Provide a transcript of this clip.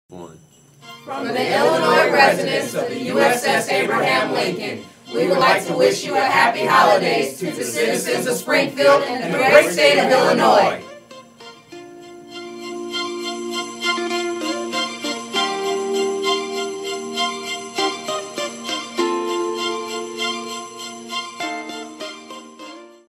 One. From the Illinois residents of the USS Abraham Lincoln, we would like to wish you a happy holidays to the citizens of Springfield and the great state of Illinois.